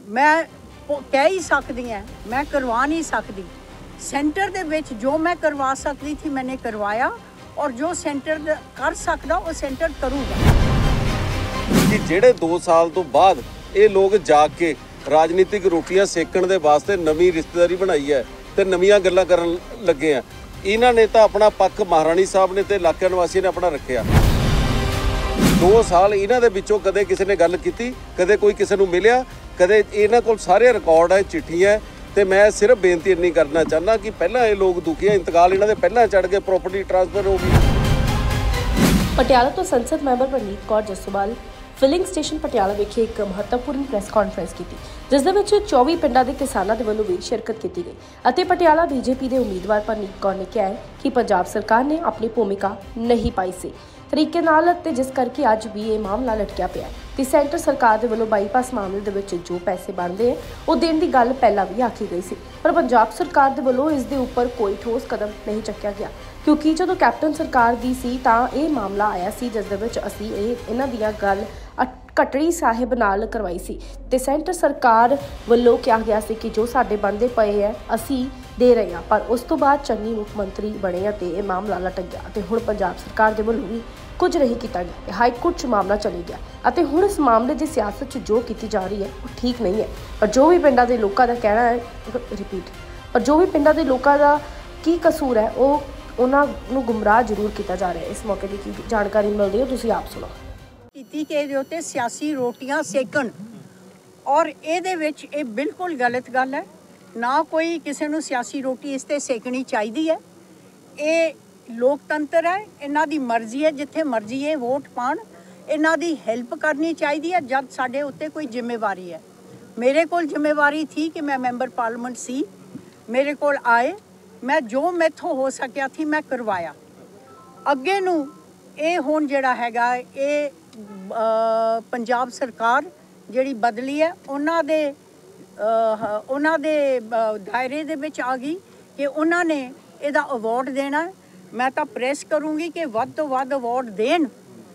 मैं कह ही सकती हैं, मैं करवा नहीं सकती। सेंटर दे विच जो मैं करवा सकती थी मैंने करवाया, और जो सेंटर कर सकदा वो सेंटर करूगा। कि ਜਿਹੜੇ 2 ਸਾਲ ਤੋਂ ਬਾਅਦ ਇਹ ਲੋਕ ਜਾਗ ਕੇ ਰਾਜਨੀਤਿਕ ਰੋਟੀਆਂ ਸੇਕਣ ਦੇ ਵਾਸਤੇ ਨਵੀਂ ਰਿਸ਼ਤੇਦਾਰੀ ਬਣਾਈ ਹੈ ਤੇ ਨਵੀਆਂ ਗੱਲਾਂ ਕਰਨ ਲੱਗੇ ਆ। ਇਹਨਾਂ ਨੇ ਤਾਂ ਆਪਣਾ ਪੱਖ ਮਹਾਰਾਣੀ ਸਾਹਿਬ ਨੇ ਤੇ ਇਲਾਕੇ ਨਿਵਾਸੀਆਂ ਨੇ ਆਪਣਾ ਰੱਖਿਆ। 2 ਸਾਲ ਇਹਨਾਂ ਦੇ ਵਿੱਚੋਂ ਕਦੇ ਕਿਸੇ ਨੇ ਗੱਲ ਕੀਤੀ, ਕਦੇ ਕੋਈ ਕਿਸੇ ਨੂੰ ਮਿਲਿਆ, ਕਦੇ ਇਹਨਾਂ ਕੋਲ ਸਾਰੇ ਰਿਕਾਰਡ ਹੈ, ਚਿੱਠੀਆਂ। ਤੇ ਮੈਂ ਸਿਰਫ ਬੇਨਤੀ ਇੰਨੀ ਕਰਨਾ ਚਾਹੁੰਦਾ ਕਿ ਪਹਿਲਾਂ ਇਹ ਲੋਕ ਦੁਖੀ ਆ, ਇੰਤਕਾਲ ਇਹਨਾਂ ਦੇ ਪਹਿਲਾਂ ਚੜ ਕੇ ਪ੍ਰੋਪਰਟੀ ਟ੍ਰਾਂਸਫਰ ਹੋ ਗਈ। ਪਟਿਆਲਾ ਤੋਂ ਸੰਸਦ member Preneet Kaur Jassowal filling station Patiala ਵਿਖੇ ਇੱਕ ਮਹੱਤਵਪੂਰਨ ਪ੍ਰੈਸ ਕਾਨਫਰੰਸ ਕੀਤੀ, ਜਿਸ ਦੇ ਵਿੱਚ 24 ਪਿੰਡਾਂ ਦੇ ਕਿਸਾਨਾਂ ਦੇ ਵੱਲੋਂ ਵੀ ਸ਼ਿਰਕਤ ਕੀਤੀ ਗਈ ਅਤੇ ਪਟਿਆਲਾ ਬੀਜੇਪੀ ਦੇ ਉਮੀਦਵਾਰ ਪਰਨੀਤ ਕੌਰ ਨੇ ਕਿਹਾ ਕਿ ਪੰਜਾਬ ਸਰਕਾਰ ਨੇ ਆਪਣੀ ਭੂਮਿਕਾ ਨਹੀਂ ਪਾਈ ਸੀ ਤਰੀਕੇ ਨਾਲ, ਤੇ ਜਿਸ ਕਰਕੇ ਅੱਜ ਵੀ ਇਹ ਮਾਮਲਾ ਲਟਕਿਆ ਪਿਆ ਤੇ ਸੈਂਟਰ ਸਰਕਾਰ ਦੇ ਵੱਲੋਂ ਬਾਈਪਾਸ ਮਾਮਲੇ ਦੇ ਵਿੱਚ ਜੋ ਪੈਸੇ ਬਣਦੇ ਆ ਉਹ ਦੇਣ ਦੀ ਗੱਲ ਪਹਿਲਾਂ ਵੀ ਆਖੀ ਗਈ ਸੀ, ਪਰ ਪੰਜਾਬ ਸਰਕਾਰ ਦੇ ਵੱਲੋਂ ਇਸ ਦੇ ਉੱਪਰ ਕੋਈ ਠੋਸ ਕਦਮ ਨਹੀਂ ਚੱਕਿਆ ਗਿਆ। ਕਿਉਂਕਿ ਜਦੋਂ ਕੈਪਟਨ ਸਰਕਾਰ ਦੀ ਸੀ ਤਾਂ ਇਹ ਮਾਮਲਾ ਆਇਆ ਸੀ, ਜਿਸ ਦੇ ਵਿੱਚ ਅਸੀਂ ਇਹਨਾਂ ਦੀਆਂ ਗੱਲ ਕਟੜੀ ਸਾਹਿਬ ਨਾਲ ਕਰਵਾਈ ਸੀ ਤੇ ਸੈਂਟਰ ਸਰਕਾਰ ਵੱਲੋਂ ਕਿਹਾ ਗਿਆ ਸੀ ਕਿ ਜੋ ਸਾਡੇ ਬਣਦੇ ਪਏ ਹੈ ਅਸੀਂ ਦੇ ਰਹੇ ਹਾਂ, ਪਰ ਉਸ ਤੋਂ ਬਾਅਦ ਚੰਨੀ ਮੁੱਖ ਮੰਤਰੀ ਬਣੇ ਅਤੇ ਇਹ ਮਾਮਲਾ ਲਟਕ ਗਿਆ ਅਤੇ ਹੁਣ ਪੰਜਾਬ ਸਰਕਾਰ ਦੇ ਵੱਲੋਂ ਵੀ ਕੁਝ ਨਹੀਂ ਕੀਤਾ ਗਿਆ। ਹਾਈ ਕੋਰਟ 'ਚ ਮਾਮਲਾ ਚਲੇ ਗਿਆ ਅਤੇ ਹੁਣ ਇਸ ਮਾਮਲੇ ਦੀ ਸਿਆਸਤ 'ਚ ਜੋ ਕੀਤੀ ਜਾ ਰਹੀ ਹੈ ਉਹ ਠੀਕ ਨਹੀਂ ਹੈ। ਪਰ ਜੋ ਵੀ ਪਿੰਡਾਂ ਦੇ ਲੋਕਾਂ ਦਾ ਕਹਿਣਾ ਹੈ ਪਰ ਜੋ ਵੀ ਪਿੰਡਾਂ ਦੇ ਲੋਕਾਂ ਦਾ ਕੀ ਕਸੂਰ ਹੈ ਉਹ ਉਹਨਾਂ ਨੂੰ ਗੁੰਮਰਾਹ ਜ਼ਰੂਰ ਕੀਤਾ ਜਾ ਰਿਹਾ ਹੈ। ਇਸ ਮੌਕੇ ਦੀ ਕੀ ਜਾਣਕਾਰੀ ਮਿਲਦੀ ਹੈ ਤੁਸੀਂ ਆਪ ਸੁਣੋ। ਕੀਤੀ ਕਿ ਇਹਦੇ ਉੱਤੇ ਸਿਆਸੀ ਰੋਟੀਆਂ ਸੇਕਣ, ਔਰ ਇਹਦੇ ਵਿੱਚ ਇਹ ਬਿਲਕੁਲ ਗਲਤ ਗੱਲ ਹੈ। ਨਾ ਕੋਈ ਕਿਸੇ ਨੂੰ ਸਿਆਸੀ ਰੋਟੀ ਇਸ 'ਤੇ ਸੇਕਣੀ ਚਾਹੀਦੀ ਹੈ। ਇਹ ਲੋਕਤੰਤਰ ਹੈ, ਇਹਨਾਂ ਦੀ ਮਰਜ਼ੀ ਹੈ, ਜਿੱਥੇ ਮਰਜ਼ੀ ਇਹ ਵੋਟ ਪਾਉਣ। ਇਹਨਾਂ ਦੀ ਹੈਲਪ ਕਰਨੀ ਚਾਹੀਦੀ ਹੈ ਜਦ ਸਾਡੇ ਉੱਤੇ ਕੋਈ ਜ਼ਿੰਮੇਵਾਰੀ ਹੈ। ਮੇਰੇ ਕੋਲ ਜ਼ਿੰਮੇਵਾਰੀ ਥੀ ਕਿ ਮੈਂ ਮੈਂਬਰ ਪਾਰਲੀਮੈਂਟ ਸੀ, ਮੇਰੇ ਕੋਲ ਆਏ, ਮੈਂ ਜੋ ਮੈਥੋਂ ਹੋ ਸਕਿਆ ਸੀ ਮੈਂ ਕਰਵਾਇਆ। ਅੱਗੇ ਨੂੰ ਇਹ ਹੁਣ ਜਿਹੜਾ ਹੈਗਾ ਇਹ ਪੰਜਾਬ ਸਰਕਾਰ ਜਿਹੜੀ ਬਦਲੀ ਹੈ ਉਹਨਾਂ ਦੇ ਦਾਇਰੇ ਦੇ ਵਿੱਚ ਆ ਗਈ ਕਿ ਉਹਨਾਂ ਨੇ ਇਹਦਾ ਅਵਾਰਡ ਦੇਣਾ। ਮੈਂ ਤਾਂ ਪ੍ਰੈਸ ਕਰੂੰਗੀ ਕਿ ਵੱਧ ਤੋਂ ਵੱਧ ਅਵਾਰਡ ਦੇਣ।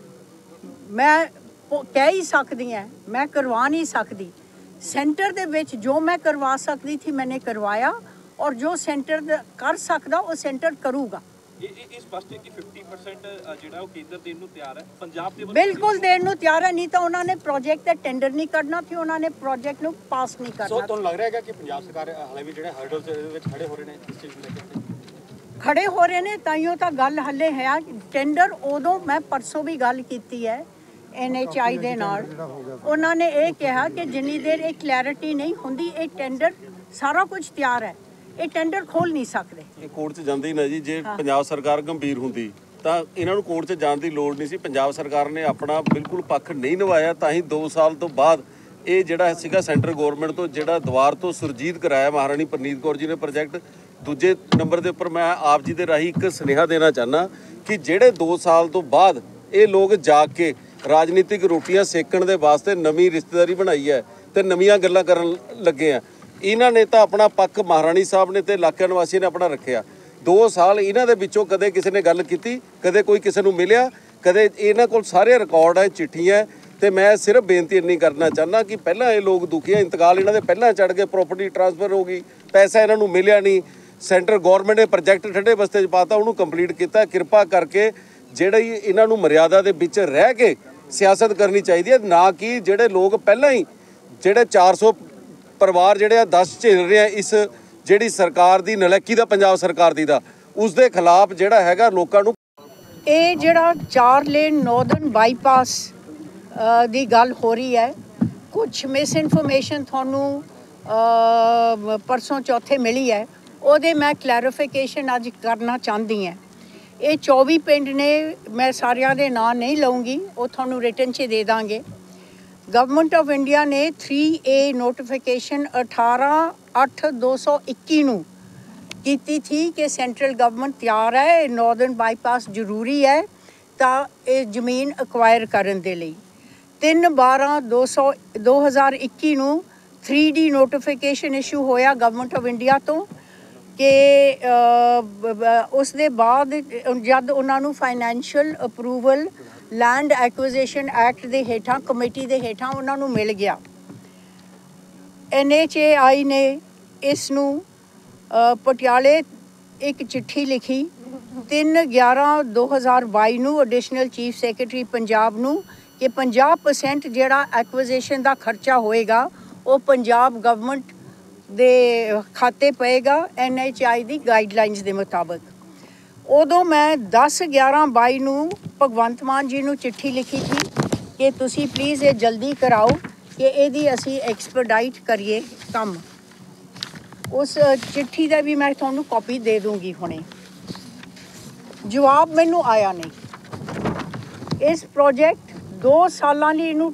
ਮੈਂ ਕਹਿ ਹੀ ਸਕਦੀ ਹਾਂ, ਮੈਂ ਕਰਵਾ ਨਹੀਂ ਸਕਦੀ। ਸੈਂਟਰ ਦੇ ਵਿੱਚ ਜੋ ਮੈਂ ਕਰਵਾ ਸਕਦੀ ਸੀ ਮੈंने ਕਰਵਾਇਆ, ਔਰ ਜੋ ਸੈਂਟਰ ਕਰ ਸਕਦਾ ਉਹ ਸੈਂਟਰ ਕਰੂਗਾ। ਇਹ ਸਪਸ਼ਟ ਹੈ ਕਿ 50% ਜਿਹੜਾ ਉਹ ਕੇਂਦਰ ਦੇਣ ਨੂੰ ਤਿਆਰ ਹੈ, ਪੰਜਾਬ ਦੇ ਬਿਲਕੁਲ ਦੇਣ ਨੂੰ ਤਿਆਰ ਹੈ। ਨਹੀਂ ਤਾਂ ਉਹਨਾਂ ਨੇ ਪ੍ਰੋਜੈਕਟ ਦਾ ਟੈਂਡਰ ਨਹੀਂ ਕਰਨਾ ਸੀ, ਉਹਨਾਂ ਨੇ ਪ੍ਰੋਜੈਕਟ ਨੂੰ ਪਾਸ ਨਹੀਂ ਕਰਨਾ। ਸੋ ਤੁਹਾਨੂੰ ਲੱਗ ਰਿਹਾ ਹੈ ਕਿ ਪੰਜਾਬ ਸਰਕਾਰ ਹਾਲੇ ਵੀ ਜਿਹੜੇ ਹਰਡਲਸ ਦੇ ਵਿੱਚ ਖੜੇ ਹੋ ਰਹੇ ਨੇ, ਇਸ ਚੀਜ਼ ਨੂੰ ਲੈ ਕੇ ਖੜੇ ਹੋ ਰਹੇ ਨੇ, ਤਾਈਓ ਤਾਂ ਗੱਲ ਹੱਲੇ ਹੈ। ਟੈਂਡਰ ਉਦੋਂ ਮੈਂ ਪਰਸੋਂ ਵੀ ਗੱਲ ਕੀਤੀ ਹੈ NHI ਦੇ ਨਾਲ, ਉਹਨਾਂ ਨੇ ਇਹ ਕਿਹਾ ਕਿ ਜਿੰਨੀ ਦੇਰ ਇਹ ਕਲੈਰਿਟੀ ਨਹੀਂ ਹੁੰਦੀ ਇਹ ਟੈਂਡਰ ਸਾਰਾ ਕੁਝ ਤਿਆਰ ਹੈ, ਇਹ ਟੈਂਡਰ ਖੋਲ ਨਹੀਂ ਸਕਦੇ। ਇਹ ਕੋਰਟ 'ਚ ਜਾਂਦੇ ਹੀ ਨਾ ਜੀ। ਜੇ ਪੰਜਾਬ ਸਰਕਾਰ ਗੰਭੀਰ ਹੁੰਦੀ ਤਾਂ ਇਹਨਾਂ ਨੂੰ ਕੋਰਟ 'ਚ ਜਾਣ ਦੀ ਲੋੜ ਨਹੀਂ ਸੀ। ਪੰਜਾਬ ਸਰਕਾਰ ਨੇ ਆਪਣਾ ਬਿਲਕੁਲ ਪੱਖ ਨਹੀਂ ਨਿਭਾਇਆ, ਤਾਂ ਹੀ 2 ਸਾਲ ਤੋਂ ਬਾਅਦ ਇਹ ਜਿਹੜਾ ਸੀਗਾ ਸੈਂਟਰ ਗੌਰਮੈਂਟ ਤੋਂ ਜਿਹੜਾ ਦੁਬਾਰ ਤੋਂ ਸੁਰਜੀਤ ਕਰਾਇਆ ਮਹਾਰਾਣੀ ਪਰਨੀਤ ਕੌਰ ਜੀ ਨੇ ਪ੍ਰੋਜੈਕਟ। ਦੂਜੇ ਨੰਬਰ ਦੇ ਉੱਪਰ ਮੈਂ ਆਪ ਜੀ ਦੇ ਰਾਹੀਂ ਇੱਕ ਸੁਨੇਹਾ ਦੇਣਾ ਚਾਹੁੰਦਾ ਕਿ ਜਿਹੜੇ 2 ਸਾਲ ਤੋਂ ਬਾਅਦ ਇਹ ਲੋਕ ਜਾਗ ਕੇ ਰਾਜਨੀਤਿਕ ਰੋਟੀਆਂ ਸੇਕਣ ਦੇ ਵਾਸਤੇ ਨਵੀਂ ਰਿਸ਼ਤੇਦਾਰੀ ਬਣਾਈ ਹੈ ਤੇ ਨਵੀਆਂ ਗੱਲਾਂ ਕਰਨ ਲੱਗੇ ਆ। ਇਹਨਾਂ ਨੇ ਤਾਂ ਆਪਣਾ ਪੱਖ ਮਹਾਰਾਣੀ ਸਾਹਿਬ ਨੇ ਤੇ ਇਲਾਕੇ ਨਿਵਾਸੀਆਂ ਨੇ ਆਪਣਾ ਰੱਖਿਆ। 2 ਸਾਲ ਇਹਨਾਂ ਦੇ ਵਿੱਚੋਂ ਕਦੇ ਕਿਸੇ ਨੇ ਗੱਲ ਕੀਤੀ, ਕਦੇ ਕੋਈ ਕਿਸੇ ਨੂੰ ਮਿਲਿਆ, ਕਦੇ ਇਹਨਾਂ ਕੋਲ ਸਾਰੇ ਰਿਕਾਰਡ ਹੈ, ਚਿੱਠੀਆਂ। ਤੇ ਮੈਂ ਸਿਰਫ ਬੇਨਤੀ ਇੰਨੀ ਕਰਨਾ ਚਾਹੁੰਦਾ ਕਿ ਪਹਿਲਾਂ ਇਹ ਲੋਕ ਦੁਖੀ ਆ, ਇੰਤਕਾਲ ਇਹਨਾਂ ਦੇ ਪਹਿਲਾਂ ਚੜ ਕੇ ਪ੍ਰੋਪਰਟੀ ਟ੍ਰਾਂਸਫਰ ਹੋ ਗਈ, ਪੈਸਾ ਇਹਨਾਂ ਨੂੰ ਮਿਲਿਆ ਨਹੀਂ। ਸੈਂਟਰ ਗੌਰਮੈਂਟ ਨੇ ਪ੍ਰੋਜੈਕਟ ਠੰਡੇ ਬਸਤੇ 'ਚ ਪਾਤਾ, ਉਹਨੂੰ ਕੰਪਲੀਟ ਕੀਤਾ। ਕਿਰਪਾ ਕਰਕੇ ਜਿਹੜੀ ਇਹਨਾਂ ਨੂੰ ਮਰਿਆਦਾ ਦੇ ਵਿੱਚ ਰਹਿ ਕੇ ਸਿਆਸਤ ਕਰਨੀ ਚਾਹੀਦੀ ਹੈ, ਨਾ ਕਿ ਜਿਹੜੇ ਲੋਕ ਪਹਿਲਾਂ ਹੀ ਜਿਹੜੇ 400 ਪਰਿਵਾਰ ਜਿਹੜੇ ਆ 10 ਝੇਲ ਰਹੇ ਆ ਇਸ ਜਿਹੜੀ ਸਰਕਾਰ ਦੀ ਨਲਾਇਕੀ ਦਾ, ਪੰਜਾਬ ਸਰਕਾਰ ਦੀ ਦਾ, ਉਸ ਦੇ ਖਿਲਾਫ ਜਿਹੜਾ ਹੈਗਾ ਲੋਕਾਂ ਨੂੰ। ਇਹ ਜਿਹੜਾ 4 ਲੇਨ ਨਾਰਦਰਨ ਬਾਈਪਾਸ ਦੀ ਗੱਲ ਹੋ ਰਹੀ ਹੈ, ਕੁਝ ਮਿਸ ਇਨਫੋਰਮੇਸ਼ਨ ਤੁਹਾਨੂੰ ਪਰਸੋਂ ਚੌਥੇ ਮਿਲੀ ਹੈ, ਉਹਦੇ ਮੈਂ ਕਲੈਰੀਫਿਕੇਸ਼ਨ ਅੱਜ ਕਰਨਾ ਚਾਹੁੰਦੀ ਹਾਂ। ਇਹ 24 ਪਿੰਡ ਨੇ, ਮੈਂ ਸਾਰਿਆਂ ਦੇ ਨਾਂ ਨਹੀਂ ਲਊਂਗੀ, ਉਹ ਤੁਹਾਨੂੰ ਰਿਟਨ 'ਚ ਦੇ ਦਾਂਗੇ। ਗਵਰਨਮੈਂਟ ਆਫ ਇੰਡੀਆ ਨੇ 3A ਨੋਟੀਫਿਕੇਸ਼ਨ 18/8/2021 ਨੂੰ ਕੀਤੀ ਥੀ ਕਿ ਸੈਂਟਰਲ ਗਵਰਨਮੈਂਟ ਤਿਆਰ ਹੈ, ਨਾਰਦਰਨ ਬਾਈਪਾਸ ਜ਼ਰੂਰੀ ਹੈ ਤਾਂ ਇਹ ਜ਼ਮੀਨ ਅਕਵਾਇਰ ਕਰਨ ਦੇ ਲਈ। 3/12/2021 ਨੂੰ 3D ਨੋਟੀਫਿਕੇਸ਼ਨ ਇਸ਼ੂ ਹੋਇਆ ਗਵਰਨਮੈਂਟ ਆਫ ਇੰਡੀਆ ਤੋਂ ਕਿ ਉਸ ਦੇ ਬਾਅਦ ਜਦ ਉਹਨਾਂ ਨੂੰ financial approval land acquisition act ਦੇ ਹੇਠਾਂ, ਕਮੇਟੀ ਦੇ ਹੇਠਾਂ ਉਹਨਾਂ ਨੂੰ ਮਿਲ ਗਿਆ। NHAI ਨੇ ਇਸ ਨੂੰ ਪਟਿਆਲੇ ਇੱਕ ਚਿੱਠੀ ਲਿਖੀ 3/11/2022 ਨੂੰ ਐਡੀਸ਼ਨਲ ਚੀਫ ਸੈਕਟਰੀ ਪੰਜਾਬ ਨੂੰ ਕਿ 50% ਜਿਹੜਾ ਐਕੁਜ਼ੀਸ਼ਨ ਦਾ ਖਰਚਾ ਹੋਏਗਾ ਉਹ ਪੰਜਾਬ ਗਵਰਨਮੈਂਟ ਦੇ ਖਾਤੇ ਪਏਗਾ NHAI ਦੀ ਗਾਈਡਲਾਈਨਸ ਦੇ ਮੁਤਾਬਕ। ਉਦੋਂ ਮੈਂ 10/11/22 ਨੂੰ ਭਗਵੰਤ ਮਾਨ ਜੀ ਨੂੰ ਚਿੱਠੀ ਲਿਖੀ ਸੀ ਕਿ ਤੁਸੀਂ ਪਲੀਜ਼ ਇਹ ਜਲਦੀ ਕਰਾਓ ਕਿ ਇਹਦੀ ਅਸੀਂ ਐਕਸਪੀਡਾਈਟ ਕਰੀਏ ਕੰਮ। ਉਸ ਚਿੱਠੀ ਦਾ ਵੀ ਮੈਂ ਤੁਹਾਨੂੰ ਕਾਪੀ ਦੇ ਦੂੰਗੀ ਹੁਣੇ। ਜਵਾਬ ਮੈਨੂੰ ਆਇਆ ਨਹੀਂ। ਇਸ ਪ੍ਰੋਜੈਕਟ 2 ਸਾਲਾਂ ਲਈ ਇਹਨੂੰ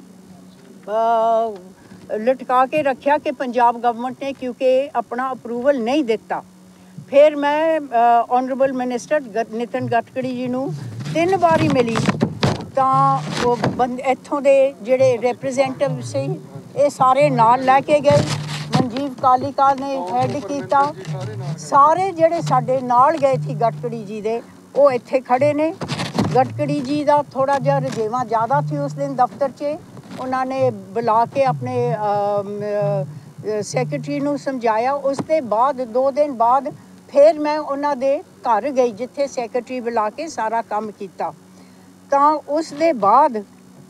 ਲਟਕਾ ਕੇ ਰੱਖਿਆ ਕਿ ਪੰਜਾਬ ਗਵਰਨਮੈਂਟ ਨੇ ਕਿਉਂਕਿ ਆਪਣਾ ਅਪਰੂਵਲ ਨਹੀਂ ਦਿੱਤਾ। ਫਿਰ ਮੈਂ ਆਨਰੇਬਲ ਮਿਨਿਸਟਰ ਨਿਤਿਨ ਗਡਕਰੀ ਜੀ ਨੂੰ 3 ਵਾਰੀ ਮਿਲੀ ਤਾਂ ਉਹ ਇੱਥੋਂ ਦੇ ਜਿਹੜੇ ਰਿਪਰੈਜ਼ੈਂਟੇਟਿਵ ਸੀ ਇਹ ਸਾਰੇ ਨਾਲ ਲੈ ਕੇ ਗਏ। ਮਨਜੀਵ ਕਾਲੀਕਾ ਨੇ ਹੈਡ ਕੀਤਾ। ਸਾਰੇ ਜਿਹੜੇ ਸਾਡੇ ਨਾਲ ਗਏ ਸੀ ਗਡਕਰੀ ਜੀ ਦੇ ਉਹ ਇੱਥੇ ਖੜੇ ਨੇ। ਗਡਕਰੀ ਜੀ ਦਾ ਥੋੜ੍ਹਾ ਜਿਹਾ ਰੁਝੇਵਾਂ ਜ਼ਿਆਦਾ ਸੀ ਉਸ ਦਿਨ ਦਫ਼ਤਰ 'ਚ। ਉਹਨਾਂ ਨੇ ਬੁਲਾ ਕੇ ਆਪਣੇ ਸੈਕਟਰੀ ਨੂੰ ਸਮਝਾਇਆ। ਉਸ ਦੇ ਬਾਅਦ 2 ਦਿਨ ਬਾਅਦ ਫਿਰ ਮੈਂ ਉਹਨਾਂ ਦੇ ਘਰ ਗਈ ਜਿੱਥੇ ਸੈਕਟਰੀ ਬੁਲਾ ਕੇ ਸਾਰਾ ਕੰਮ ਕੀਤਾ। ਤਾਂ ਉਸ ਦੇ ਬਾਅਦ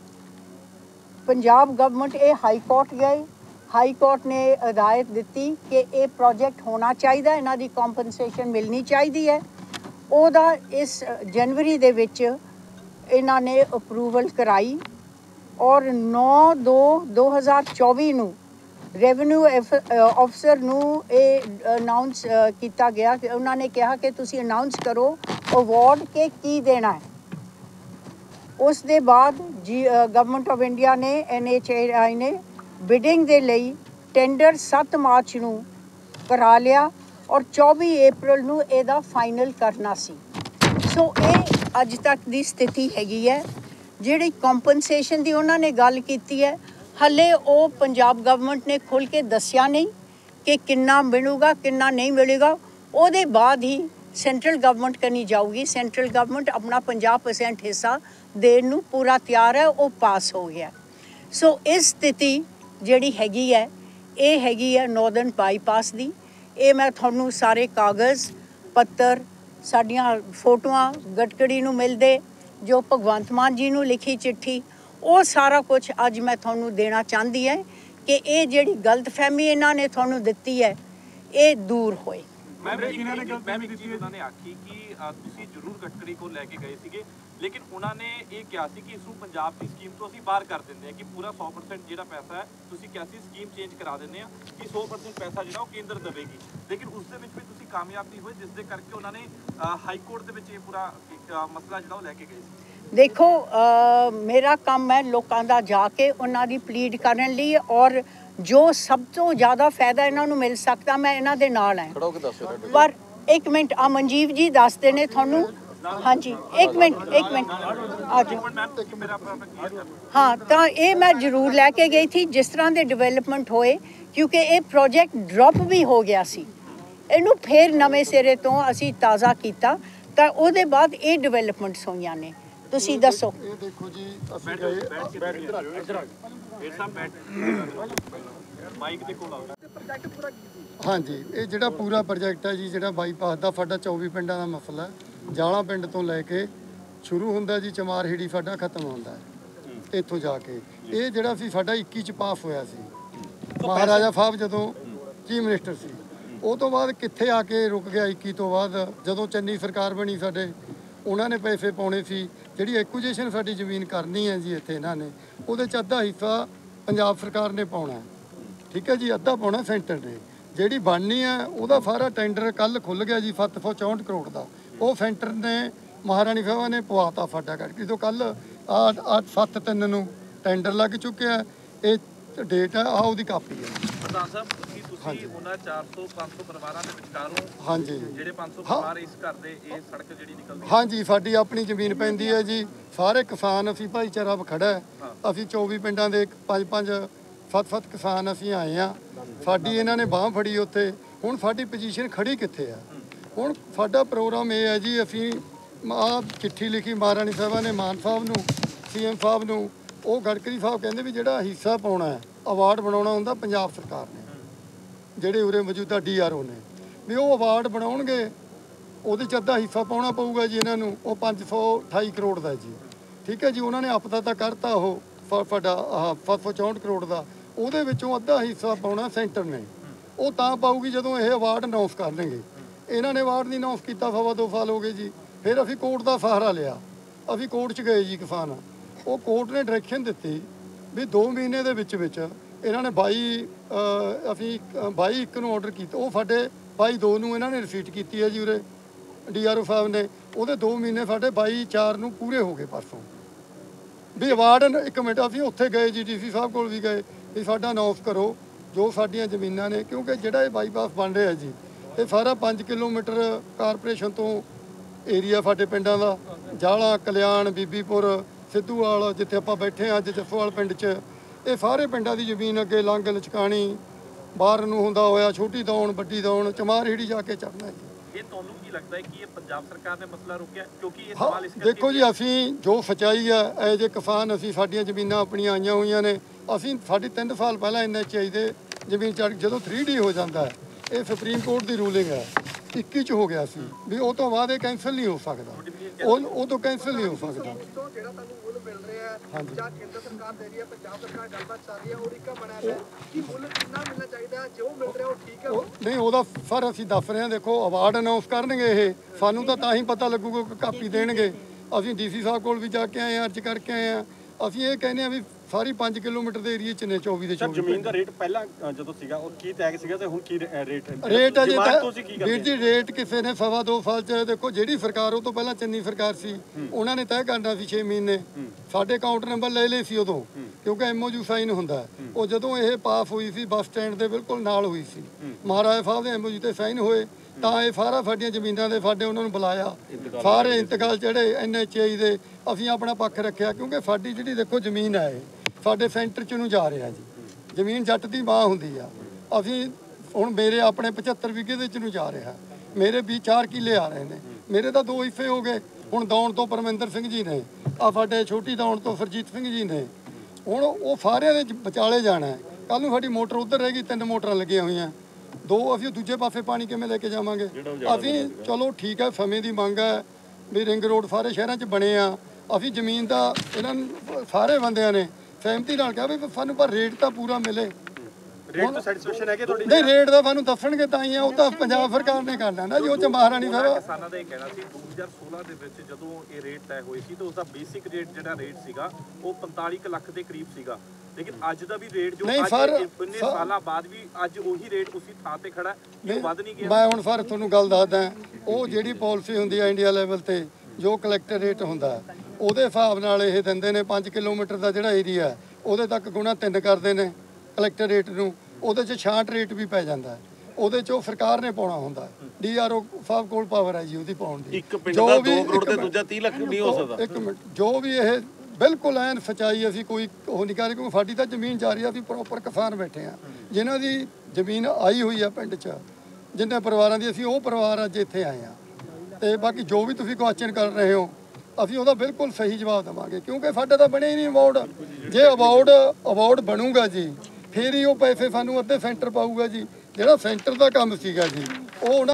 ਪੰਜਾਬ ਗਵਰਨਮੈਂਟ ਇਹ ਹਾਈ ਕੋਰਟ ਗਏ। ਹਾਈ ਕੋਰਟ ਨੇ ਹਦਾਇਤ ਦਿੱਤੀ ਕਿ ਇਹ ਪ੍ਰੋਜੈਕਟ ਹੋਣਾ ਚਾਹੀਦਾ, ਇਹਨਾਂ ਦੀ ਕੰਪਨਸੇਸ਼ਨ ਮਿਲਣੀ ਚਾਹੀਦੀ ਹੈ। ਉਹਦਾ ਇਸ ਜਨਵਰੀ ਦੇ ਵਿੱਚ ਇਹਨਾਂ ਨੇ ਅਪਰੂਵਲ ਕਰਾਈ ਔਰ 9/2/2024 ਨੂੰ ਰੈਵਨਿਊ ਅਫਸਰ ਨੂੰ ਇਹ ਅਨਾਉਂਸ ਕੀਤਾ ਗਿਆ ਕਿ ਉਹਨਾਂ ਨੇ ਕਿਹਾ ਕਿ ਤੁਸੀਂ ਅਨਾਉਂਸ ਕਰੋ ਅਵਾਰਡ ਕਿ ਕੀ ਦੇਣਾ ਹੈ। ਉਸ ਦੇ ਬਾਅਦ ਗਵਰਨਮੈਂਟ ਆਫ ਇੰਡੀਆ ਨੇ NHAI ਨੇ ਬਿਡਿੰਗ ਦੇ ਲਈ ਟੈਂਡਰ 7 ਮਾਰਚ ਨੂੰ ਕਰਾ ਲਿਆ ਔਰ 24 ਅਪ੍ਰੈਲ ਨੂੰ ਇਹਦਾ ਫਾਈਨਲ ਕਰਨਾ ਸੀ। ਸੋ ਇਹ ਅੱਜ ਤੱਕ ਦੀ ਸਥਿਤੀ ਹੈਗੀ ਹੈ। ਜਿਹੜੀ ਕੰਪਨਸੇਸ਼ਨ ਦੀ ਉਹਨਾਂ ਨੇ ਗੱਲ ਕੀਤੀ ਹੈ ਹਾਲੇ ਉਹ ਪੰਜਾਬ ਗਵਰਨਮੈਂਟ ਨੇ ਖੁੱਲ੍ਹ ਕੇ ਦੱਸਿਆ ਨਹੀਂ ਕਿ ਕਿੰਨਾ ਮਿਲੂਗਾ ਕਿੰਨਾ ਨਹੀਂ ਮਿਲੇਗਾ। ਉਹਦੇ ਬਾਅਦ ਹੀ ਸੈਂਟਰਲ ਗਵਰਨਮੈਂਟ ਕਰਨੀ ਜਾਊਗੀ। ਸੈਂਟਰਲ ਗਵਰਨਮੈਂਟ ਆਪਣਾ 50% ਹਿੱਸਾ ਦੇਣ ਨੂੰ ਪੂਰਾ ਤਿਆਰ ਹੈ, ਉਹ ਪਾਸ ਹੋ ਗਿਆ। ਸੋ ਇਸ ਸਥਿਤੀ ਜਿਹੜੀ ਹੈਗੀ ਹੈ ਇਹ ਹੈਗੀ ਹੈ ਨਾਰਦਰਨ ਬਾਈਪਾਸ ਦੀ। ਇਹ ਮੈਂ ਤੁਹਾਨੂੰ ਸਾਰੇ ਕਾਗਜ਼ ਪੱਤਰ ਸਾਡੀਆਂ ਫੋਟੋਆਂ ਗਡਕਰੀ ਨੂੰ ਮਿਲਦੇ ਜੋ ਭਗਵੰਤ ਮਾਨ ਜੀ ਨੂੰ ਲਿਖੀ ਚਿੱਠੀ ਉਹ ਸਾਰਾ ਕੁਝ ਅੱਜ ਮੈਂ ਤੁਹਾਨੂੰ ਦੇਣਾ ਚਾਹੁੰਦੀ ਹੈ ਕਿ ਇਹ ਜਿਹੜੀ ਗਲਤਫਹਿਮੀ ਇਹਨਾਂ ਨੇ ਤੁਹਾਨੂੰ ਦਿੱਤੀ ਹੈ ਇਹ ਦੂਰ ਹੋਏ। ਮੈਮ ਇੱਕ ਚੀਜ਼ ਉਹਨਾਂ ਨੇ ਆਖੀ ਕਿ ਤੁਸੀਂ ਜ਼ਰੂਰ ਗਡਕਰੀ ਕੋਲ ਲੈ ਕੇ ਗਏ ਸੀਗੇ ਲੇਕਿਨ ਉਹਨਾਂ ਨੇ ਇਹ ਕਿਹਾ ਸੀ ਕਿ ਇਸ ਨੂੰ ਪੰਜਾਬ ਦੀ ਸਕੀਮ ਤੋਂ ਅਸੀਂ ਬਾਹਰ ਕਰ ਦਿੰਦੇ ਹਾਂ ਕਿ ਪੂਰਾ 100% ਜਿਹੜਾ ਪੈਸਾ ਹੈ ਤੁਸੀਂ ਕਿਹਾ ਸੀ ਸਕੀਮ ਚੇਂਜ ਕਰਾ ਦਿੰਦੇ ਆ ਕਿ 100% ਪੈਸਾ ਜਿਹੜਾ ਉਹ ਕੇਂਦਰ ਦੇਵੇਗੀ। ਲੇਕਿਨ ਉਸ ਦੇ ਵਿੱਚ ਵੀ ਤੁਸੀਂ ਕਾਮਯਾਬ ਨਹੀਂ ਹੋਏ ਜਿਸ ਦੇ ਕਰਕੇ ਉਹਨਾਂ ਨੇ ਹਾਈ ਕੋਰਟ ਦੇ ਵਿੱਚ ਇਹ ਪੂਰਾ ਮਸਲਾ ਜਿਹੜਾ ਉਹ ਲੈ ਕੇ ਗਏ ਸੀ। ਦੇਖੋ ਮੇਰਾ ਕੰਮ ਹੈ ਲੋਕਾਂ ਦਾ ਜਾ ਕੇ ਉਹਨਾਂ ਦੀ ਪਲੀਡ ਕਰਨ ਲਈ ਔਰ ਜੋ ਸਭ ਤੋਂ ਜ਼ਿਆਦਾ ਫਾਇਦਾ ਇਹਨਾਂ ਨੂੰ ਮਿਲ ਸਕਦਾ ਮੈਂ ਇਹਨਾਂ ਦੇ ਨਾਲ ਹਾਂ। ਪਰ ਇੱਕ ਮਿੰਟ ਆ ਮਨਜੀਵ ਜੀ ਦੱਸਦੇ ਨੇ ਤੁਹਾਨੂੰ। ਹਾਂਜੀ ਇੱਕ ਮਿੰਟ ਆ ਜਾਓ। ਹਾਂ ਤਾਂ ਇਹ ਮੈਂ ਜ਼ਰੂਰ ਲੈ ਕੇ ਗਈ ਸੀ ਜਿਸ ਤਰ੍ਹਾਂ ਦੇ ਡਿਵੈਲਪਮੈਂਟ ਹੋਏ ਕਿਉਂਕਿ ਇਹ ਪ੍ਰੋਜੈਕਟ ਡ੍ਰੌਪ ਵੀ ਹੋ ਗਿਆ ਸੀ। ਇਹਨੂੰ ਫਿਰ ਨਵੇਂ ਸਿਰੇ ਤੋਂ ਅਸੀਂ ਤਾਜ਼ਾ ਕੀਤਾ ਤਾਂ ਉਹਦੇ ਬਾਅਦ ਇਹ ਡਿਵੈਲਪਮੈਂਟਸ ਹੋਈਆਂ ਨੇ। ਤੁਸੀਂ ਦੱਸੋ। ਇਹ ਦੇਖੋ ਜੀ ਅਸੀਂ ਮਾਈਕ ਦੇ ਕੋਲ ਆਓ। ਹਾਂਜੀ ਇਹ ਜਿਹੜਾ ਪੂਰਾ ਪ੍ਰੋਜੈਕਟ ਹੈ ਜੀ ਜਿਹੜਾ ਬਾਈਪਾਸ ਦਾ ਸਾਡਾ 24 ਪਿੰਡਾਂ ਦਾ ਮਸਲਾ ਹੈ। ਜਾਲਾ ਪਿੰਡ ਤੋਂ ਲੈ ਕੇ ਸ਼ੁਰੂ ਹੁੰਦਾ ਜੀ ਚਮਾਰ ਹੀੜੀ ਸਾਡਾ ਖਤਮ ਹੁੰਦਾ ਹੈ ਇੱਥੋਂ ਜਾ ਕੇ। ਇਹ ਜਿਹੜਾ ਸੀ ਸਾਡਾ 21 ਚ ਪਾਸ ਹੋਇਆ ਸੀ ਮਹਾਰਾਜਾ ਸਾਹਿਬ ਜਦੋਂ ਚੀਫ ਮਿਨਿਸਟਰ ਸੀ। ਉਹ ਤੋਂ ਬਾਅਦ ਕਿੱਥੇ ਆ ਕੇ ਰੁਕ ਗਿਆ 21 ਤੋਂ ਬਾਅਦ ਜਦੋਂ ਚੰਨੀ ਸਰਕਾਰ ਬਣੀ ਸਾਡੇ ਉਹਨਾਂ ਨੇ ਪੈਸੇ ਪਾਉਣੇ ਸੀ। ਜਿਹੜੀ ਐਕੁਜੀਸ਼ਨ ਸਾਡੀ ਜ਼ਮੀਨ ਕਰਨੀ ਹੈ ਜੀ ਇੱਥੇ ਇਹਨਾਂ ਨੇ ਉਹਦੇ 'ਚ ਅੱਧਾ ਹਿੱਸਾ ਪੰਜਾਬ ਸਰਕਾਰ ਨੇ ਪਾਉਣਾ ਠੀਕ ਹੈ ਜੀ, ਅੱਧਾ ਪਾਉਣਾ ਸੈਂਟਰ ਨੇ। ਜਿਹੜੀ ਬਣਨੀ ਹੈ ਉਹਦਾ ਸਾਰਾ ਟੈਂਡਰ ਕੱਲ੍ਹ ਖੁੱਲ੍ਹ ਗਿਆ ਜੀ 764 ਕਰੋੜ ਦਾ। ਉਹ ਸੈਂਟਰ ਨੇ ਮਹਾਰਾਣੀ ਸਾਹਿਬ ਨੇ ਪਵਾਤਾ ਸਾਡਾ ਕਰਕੇ ਤੋਂ ਕੱਲ੍ਹ 7/3 ਨੂੰ ਟੈਂਡਰ ਲੱਗ ਚੁੱਕਿਆ। ਇਹ ਡੇਟ ਆ ਉਹਦੀ ਕਾਪੀ ਹੈ। ਪ੍ਰਧਾਨ ਸਾਹਿਬ ਤੁਸੀਂ ਉਹਨਾਂ 400-500 ਪਰਿਵਾਰਾਂ ਦੇ ਵਿਚਕਾਰੋਂ ਹਾਂਜੀ ਜਿਹੜੇ 500 ਪਰਿਵਾਰ ਇਸ ਘਰ ਦੇ ਇਹ ਸੜਕ ਜਿਹੜੀ ਨਿਕਲਦੀ ਹਾਂਜੀ ਸਾਡੀ ਆਪਣੀ ਜ਼ਮੀਨ ਪੈਂਦੀ ਹੈ ਜੀ। ਸਾਰੇ ਕਿਸਾਨ ਅਸੀਂ ਭਾਈਚਾਰਾ ਖੜਾ ਹੈ। ਅਸੀਂ 24 ਪਿੰਡਾਂ ਦੇ 5-5 7-7 ਕਿਸਾਨ ਅਸੀਂ ਆਏ ਹਾਂ। ਸਾਡੀ ਇਹਨਾਂ ਨੇ ਬਾਂਹ ਫੜੀ ਉੱਥੇ। ਹੁਣ ਸਾਡੀ ਪੋਜੀਸ਼ਨ ਖੜੀ ਕਿੱਥੇ ਆ? ਹੁਣ ਸਾਡਾ ਪ੍ਰੋਗਰਾਮ ਇਹ ਹੈ ਜੀ ਅਸੀਂ ਆਹ ਚਿੱਠੀ ਲਿਖੀ ਮਹਾਰਾਣੀ ਸਾਹਿਬਾਂ ਨੇ ਮਾਨ ਸਾਹਿਬ ਨੂੰ CM ਸਾਹਿਬ ਨੂੰ। ਉਹ ਗਡਕਰੀ ਸਾਹਿਬ ਕਹਿੰਦੇ ਵੀ ਜਿਹੜਾ ਹਿੱਸਾ ਪਾਉਣਾ ਹੈ ਅਵਾਰਡ ਬਣਾਉਣਾ ਹੁੰਦਾ ਪੰਜਾਬ ਸਰਕਾਰ ਨੇ। ਜਿਹੜੇ ਉਰੇ ਮੌਜੂਦਾ DRO ਨੇ ਵੀ ਉਹ ਅਵਾਰਡ ਬਣਾਉਣਗੇ, ਉਹਦੇ 'ਚ ਅੱਧਾ ਹਿੱਸਾ ਪਾਉਣਾ ਪਊਗਾ ਜੀ ਇਹਨਾਂ ਨੂੰ। ਉਹ 528 ਕਰੋੜ ਦਾ ਜੀ, ਠੀਕ ਹੈ ਜੀ। ਉਹਨਾਂ ਨੇ ਆਪਦਾ ਤਾਂ ਕਰਤਾ ਉਹ ਸਾਡਾ 764 ਕਰੋੜ ਦਾ, ਉਹਦੇ ਵਿੱਚੋਂ ਅੱਧਾ ਹਿੱਸਾ ਪਾਉਣਾ ਸੈਂਟਰ ਨੇ। ਉਹ ਤਾਂ ਪਾਊਗੀ ਜਦੋਂ ਇਹ ਅਵਾਰਡ ਅਨਾਉਂਸ ਕਰ ਲੈਣਗੇ। ਇਹਨਾਂ ਨੇ ਅਵਾਰਡ ਨਹੀਂ ਅਨਾਉਂਸ ਕੀਤਾ, 2.25 ਸਾਲ ਹੋ ਗਏ ਜੀ। ਫਿਰ ਅਸੀਂ ਕੋਰਟ ਦਾ ਸਹਾਰਾ ਲਿਆ, ਅਸੀਂ ਕੋਰਟ 'ਚ ਗਏ ਜੀ ਕਿਸਾਨ। ਉਹ ਕੋਰਟ ਨੇ ਡਾਇਰੈਕਸ਼ਨ ਦਿੱਤੀ ਵੀ 2 ਮਹੀਨੇ ਦੇ ਵਿੱਚ ਇਹਨਾਂ ਨੇ 22/1 ਨੂੰ ਆਰਡਰ ਕੀਤਾ। ਉਹ ਸਾਡੇ 22/2 ਨੂੰ ਇਹਨਾਂ ਨੇ ਰਿਸੀਟ ਕੀਤੀ ਹੈ ਜੀ ਉਰੇ DRO ਸਾਹਿਬ ਨੇ। ਉਹਦੇ 2 ਮਹੀਨੇ ਸਾਡੇ 22/4 ਨੂੰ ਪੂਰੇ ਹੋ ਗਏ ਪਰਸੋਂ। ਵੀ ਅਵਾਰਡ 1 ਮਿੰਟ ਅਸੀਂ ਉੱਥੇ ਗਏ ਜੀ, DC ਸਾਹਿਬ ਕੋਲ ਵੀ ਗਏ ਵੀ ਸਾਡਾ ਅਨਾਉਂਸ ਕਰੋ ਜੋ ਸਾਡੀਆਂ ਜ਼ਮੀਨਾਂ ਨੇ, ਕਿਉਂਕਿ ਜਿਹੜਾ ਇਹ ਬਾਈਪਾਸ ਬਣ ਰਿਹਾ ਜੀ ਇਹ ਸਾਰਾ 5 ਕਿਲੋਮੀਟਰ ਕਾਰਪੋਰੇਸ਼ਨ ਤੋਂ ਏਰੀਆ ਸਾਡੇ ਪਿੰਡਾਂ ਦਾ, ਜਾਲਾ, ਕਲਿਆਣ, ਬੀਬੀਪੁਰ, ਸਿੱਧੂਵਾਲ, ਜਿੱਥੇ ਆਪਾਂ ਬੈਠੇ ਹਾਂ ਅੱਜ ਜੱਸੋਵਾਲ ਪਿੰਡ 'ਚ, ਇਹ ਸਾਰੇ ਪਿੰਡਾਂ ਦੀ ਜ਼ਮੀਨ ਅੱਗੇ ਲੰਘ ਲਚਕਾਣੀ ਬਾਹਰ ਨੂੰ ਹੁੰਦਾ ਹੋਇਆ ਛੋਟੀ ਦੌਣ, ਵੱਡੀ ਦੌਣ, ਚਮਾਰਹੀੜੀ ਜਾ ਕੇ ਚੜ੍ਹਨਾ ਜੀ। ਇਹ ਤੁਹਾਨੂੰ ਕੀ ਲੱਗਦਾ ਹੈ ਕਿ ਇਹ ਪੰਜਾਬ ਸਰਕਾਰ ਨੇ ਮਸਲਾ ਰੋਕਿਆ? ਕਿਉਂਕਿ ਇਹ ਸਵਾਲ ਇਸ ਕਰਕੇ ਦੇਖੋ ਜੀ, ਅਸੀਂ ਜੋ ਸੱਚਾਈ ਹੈ ਐਜ ਏ ਕਿਸਾਨ, ਅਸੀਂ ਸਾਡੀਆਂ ਜ਼ਮੀਨਾਂ ਆਪਣੀਆਂ ਆਈਆਂ ਹੋਈਆਂ ਨੇ। ਅਸੀਂ ਸਾਡੀ 3 ਸਾਲ ਪਹਿਲਾਂ NHI ਦੇ ਜ਼ਮੀਨ ਚੜ੍ਹ, ਜਦੋਂ 3D ਹੋ ਜਾਂਦਾ ਹੈ, ਇਹ ਸੁਪਰੀਮ ਕੋਰਟ ਦੀ ਰੂਲਿੰਗ ਹੈ 21 'ਚ ਹੋ ਗਿਆ ਸੀ ਵੀ ਉਹ ਤੋਂ ਬਾਅਦ ਇਹ ਕੈਂਸਲ ਨਹੀਂ ਹੋ ਸਕਦਾ, ਉਹ ਤੋਂ ਕੈਂਸਲ ਨਹੀਂ ਹੋ ਸਕਦਾ। ਜਿਹੜਾ ਤੁਹਾਨੂੰ ਮੁੱਲ ਮਿਲ ਰਿਹਾ ਹੈ ਜਾਂ ਕੇਂਦਰ ਸਰਕਾਰ ਦੇ ਰਹੀ ਹੈ, ਪੰਜਾਬ ਸਰਕਾਰ ਗੱਲਬਾਤ ਚੱਲ ਰਹੀ ਹੈ, ਉਹ ਇੱਕ ਬਣਿਆ ਰਿਹਾ ਕਿ ਮੁੱਲ ਕਿੰਨਾ ਮਿਲਣਾ ਚਾਹੀਦਾ, ਜੋ ਮਿਲ ਰਿਹਾ ਉਹ ਠੀਕ ਹੈ? ਨਹੀਂ, ਉਹਦਾ ਸਰ ਅਸੀਂ ਦੱਸ ਰਹੇ ਹਾਂ। ਦੇਖੋ ਅਵਾਰਡ ਅਨਾਉਂਸ ਕਰਨਗੇ ਇਹ, ਸਾਨੂੰ ਤਾਂ ਹੀ ਪਤਾ ਲੱਗੂਗਾ ਕਿ ਕਾਪੀ ਦੇਣਗੇ। ਅਸੀਂ DC ਸਾਹਿਬ ਕੋਲ ਵੀ ਜਾ ਕੇ ਆਏ ਹਾਂ, ਅਰਜ਼ ਕਰਕੇ ਆਏ ਹਾਂ। ਅਸੀਂ ਇਹ ਕਹਿੰਦੇ ਹਾਂ ਵੀ ਸਾਰੀ 5 ਕਿਲੋਮੀਟਰ ਦੇ ਏਰੀਏ 'ਚ ਨੇ 24 ਦੇ 24। ਜ਼ਮੀਨ ਦਾ ਰੇਟ ਪਹਿਲਾਂ ਜਦੋਂ ਸੀਗਾ ਉਹ ਕੀ ਟੈਗ ਸੀਗਾ ਤੇ ਹੁਣ ਕੀ ਰੇਟ ਅਜੇ ਤਾਂ ਵੀਰ ਜੀ ਰੇਟ ਕਿਸੇ ਨੇ 2.25 ਸਾਲ 'ਚ, ਦੇਖੋ ਜਿਹੜੀ ਸਰਕਾਰ ਉਹ ਤੋਂ ਪਹਿਲਾਂ ਚੰਨੀ ਸਰਕਾਰ ਸੀ, ਉਹਨਾਂ ਨੇ ਤੈਅ ਕਰਨਾ ਸੀ 6 ਮਹੀਨੇ। ਸਾਡੇ ਅਕਾਊਂਟ ਨੰਬਰ ਲੈ ਲਏ ਸੀ ਉਦੋਂ, ਕਿਉਂਕਿ MOU ਸਾਈਨ ਹੁੰਦਾ। ਉਹ ਜਦੋਂ ਇਹ ਪਾਸ ਹੋਈ ਸੀ ਬੱਸ ਸਟੈਂਡ ਦੇ ਬਿਲਕੁਲ ਨਾਲ ਹੋਈ ਸੀ, ਮਹਾਰਾਜਾ ਸਾਹਿਬ ਦੇ MOU ਤੇ ਸਾਈਨ ਹੋਏ ਤਾਂ ਇਹ ਸਾਰਾ ਸਾਡੀਆਂ ਜ਼ਮੀਨਾਂ ਦੇ ਸਾਡੇ ਉਹਨਾਂ ਨੂੰ ਬੁਲਾਇਆ, ਸਾਰੇ ਇੰਤਕਾਲ ਚੜੇ NHI ਦੇ। ਅਸੀਂ ਆਪਣਾ ਪੱਖ ਰੱਖਿਆ ਕਿਉਂਕਿ ਸਾਡੀ ਜਿਹੜੀ ਦੇਖੋ ਜ਼ਮੀਨ ਹੈ ਇਹ ਸਾਡੇ ਸੈਂਟਰ 'ਚ ਨੂੰ ਜਾ ਰਿਹਾ ਜੀ। ਜ਼ਮੀਨ ਜੱਟ ਦੀ ਮਾਂ ਹੁੰਦੀ ਆ। ਅਸੀਂ ਹੁਣ ਮੇਰੇ ਆਪਣੇ 75 ਵਿਗੇ ਦੇ 'ਚ ਨੂੰ ਜਾ ਰਿਹਾ, ਮੇਰੇ ਵੀ 4 ਕਿੱਲੇ ਆ ਰਹੇ ਨੇ, ਮੇਰੇ ਤਾਂ 2 ਹਿੱਸੇ ਹੋ ਗਏ। ਹੁਣ ਦੌਣ ਤੋਂ ਪਰਮਿੰਦਰ ਸਿੰਘ ਜੀ ਨੇ, ਆ ਸਾਡੇ ਛੋਟੀ ਦੌਣ ਤੋਂ ਸਰਜੀਤ ਸਿੰਘ ਜੀ ਨੇ, ਹੁਣ ਉਹ ਸਾਰਿਆਂ ਦੇ ਵਿਚਾਲੇ ਜਾਣਾ। ਕੱਲ ਨੂੰ ਸਾਡੀ ਮੋਟਰ ਉੱਧਰ ਰਹੇਗੀ, 3 ਮੋਟਰਾਂ ਲੱਗੀਆਂ ਹੋਈਆਂ, 2 ਅਸੀਂ ਦੂਜੇ ਪਾਸੇ ਪਾਣੀ ਕਿਵੇਂ ਲੈ ਕੇ ਜਾਵਾਂਗੇ? ਅਸੀਂ ਚਲੋ ਠੀਕ ਹੈ, ਸਮੇਂ ਦੀ ਮੰਗ ਹੈ ਵੀ ਰਿੰਗ ਰੋਡ ਸਾਰੇ ਸ਼ਹਿਰਾਂ 'ਚ ਬਣੇ ਆ। ਅਸੀਂ ਜ਼ਮੀਨ ਦਾ ਇਹਨਾਂ ਨੂੰ ਸਾਰੇ ਬੰਦਿਆਂ ਨੇ ਸਹਿਮਤੀ ਨਾਲ ਕਿਹਾ ਵੀ ਸਾਨੂੰ ਪਰ ਰੇਟ ਤਾਂ ਪੂਰਾ ਮਿਲੇ। ਰੇਟ ਤੋਂ ਸੈਟੀਸਫੈਕਸ਼ਨ ਹੈ ਕਿ ਤੁਹਾਡੀ? ਨਹੀਂ, ਰੇਟ ਦਾ ਸਾਨੂੰ ਦੱਸਣਗੇ ਤਾਂ ਹੀ ਆ, ਉਹ ਤਾਂ ਪੰਜਾਬ ਸਰਕਾਰ ਨੇ ਕਰਨਾ ਨਾ ਜੀ। ਉਹ 'ਚ ਮਹਾਰਾਣੀ ਸਾਹਿਬ ਕਿਸਾਨਾਂ ਦਾ ਇਹ ਕਹਿਣਾ ਸੀ 2016 ਦੇ ਵਿੱਚ ਜਦੋਂ ਇਹ ਰੇਟ ਤੈਅ ਹੋਈ ਸੀ ਤਾਂ ਉਸ ਦਾ ਬੇਸਿਕ ਰੇਟ ਜਿਹੜਾ ਰੇਟ ਸੀਗਾ ਉਹ 45 ਲੱਖ ਦੇ ਕਰੀਬ ਸੀਗਾ, ਲੇਕਿਨ ਅੱਜ ਦਾ ਵੀ ਰੇਟ ਜੋ ਅੱਜ ਇੰਨੇ ਸਾਲਾਂ ਬਾਅਦ ਵੀ ਅੱਜ ਉਹੀ ਰੇਟ ਉਸੇ ਥਾਂ ਤੇ ਖੜਾ ਹੈ, ਵੱਧ ਨਹੀਂ ਗਿਆ। ਮੈਂ ਹੁਣ ਸਰ ਤੁਹਾਨੂੰ ਗੱਲ ਦੱਸਦਾ, ਉਹ ਜਿਹੜੀ ਪਾਲਿਸੀ ਹੁੰਦੀ ਹੈ ਇੰਡੀਆ ਲੈਵਲ ਤੇ, ਜੋ ਕਲੈਕਟਰ ਰੇਟ ਹੁੰਦਾ ਉਹਦੇ ਹਿਸਾਬ ਨਾਲ ਇਹ ਦਿੰਦੇ ਨੇ। 5 ਕਿਲੋਮੀਟਰ ਦਾ ਜਿਹੜਾ ਏਰੀਆ ਉਹਦੇ ਤੱਕ ਗੁਣਾ 3 ਕਰਦੇ ਨੇ ਕਲੈਕਟਰ ਰੇਟ ਨੂੰ। ਉਹਦੇ 'ਚ 66 ਰੇਟ ਵੀ ਪੈ ਜਾਂਦਾ, ਉਹਦੇ 'ਚ ਉਹ ਸਰਕਾਰ ਨੇ ਪਾਉਣਾ ਹੁੰਦਾ। DRO ਸਾਹਿਬ ਕੋਲ ਪਾਵਰ ਹੈ ਜੀ ਉਹਦੀ ਪਾਉਣ ਦੀ। ਇੱਕ ਪਿੰਡ ਦਾ 2 ਕਰੋੜ ਤੇ ਦੂਜਾ 30 ਲੱਖ ਨਹੀਂ ਹੋ ਸਕਦਾ। 1 ਮਿੰਟ, ਜੋ ਵੀ ਇਹ ਬਿਲਕੁਲ ਐਨ ਸੱਚਾਈ, ਅਸੀਂ ਕੋਈ ਉਹ ਨਹੀਂ ਕਰ, ਕਿਉਂਕਿ ਸਾਡੀ ਤਾਂ ਜ਼ਮੀਨ ਜਾ ਰਹੀ ਆ। ਅਸੀਂ ਪ੍ਰੋਪਰ ਕਿਸਾਨ ਬੈਠੇ ਆ ਜਿਨ੍ਹਾਂ ਦੀ ਜ਼ਮੀਨ ਆਈ ਹੋਈ ਆ ਪਿੰਡ 'ਚ, ਜਿੰਨੇ ਪਰਿਵਾਰਾਂ ਦੀ, ਅਸੀਂ ਉਹ ਪਰਿਵਾਰ ਅੱਜ ਇੱਥੇ ਆਏ ਆ। ਤੇ ਬਾਕੀ ਜੋ ਵੀ ਤੁਸੀਂ ਕੁਐਸਚਨ ਕਰ ਰਹੇ ਹੋ ਅਸੀਂ ਉਹਦਾ ਬਿਲਕੁਲ ਸਹੀ ਜਵਾਬ ਦੇਵਾਂਗੇ, ਕਿਉਂਕਿ ਸਾਡੇ ਤਾਂ ਬਣੇ ਹੀ ਨਹੀਂ ਅਵਾਰਡ। ਜੇ ਅਵਾਰਡ ਬਣੂਗਾ ਜੀ ਫਿਰ ਹੀ ਉਹ ਪੈਸੇ ਸਾਨੂੰ ਅੱਧੇ ਸੈਂਟਰ ਪਾਊਗਾ ਜੀ। ਜਿਹੜਾ ਸੈਂਟਰ ਦਾ ਕੰਮ ਸੀਗਾ ਜੀ ਉਹ